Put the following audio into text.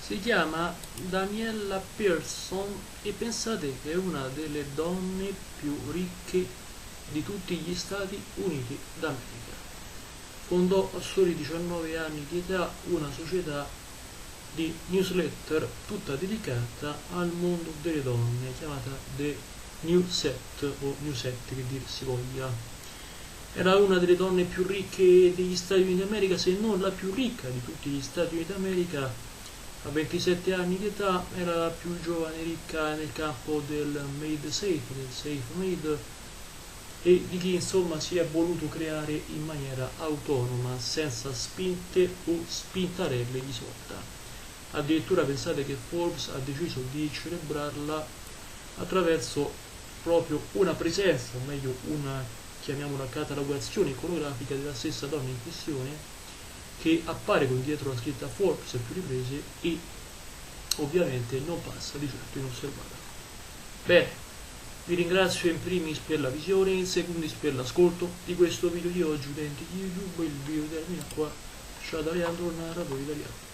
Si chiama Daniela Pearson e pensate che è una delle donne più ricche di tutti gli Stati Uniti d'America. Fondò a soli 19 anni di età una società di newsletter tutta dedicata al mondo delle donne, chiamata The Newsette o Newsette che dir si voglia. Era una delle donne più ricche degli Stati Uniti d'America, se non la più ricca di tutti gli Stati Uniti d'America. A 27 anni di età era la più giovane ricca nel campo del made safe, del safe made, e di chi insomma si è voluto creare in maniera autonoma, senza spinte o spintarelle di sorta. Addirittura pensate che Forbes ha deciso di celebrarla attraverso proprio una presenza, o meglio una, chiamiamola, catalogazione iconografica della stessa donna in questione, che appare con dietro la scritta Forbes a più riprese e ovviamente non passa di certo inosservata. Bene, vi ringrazio in primis per la visione e in secondis per l'ascolto di questo video di oggi, utenti di YouTube. Il video termina qua. Ciao da Leandro, narratore italiano.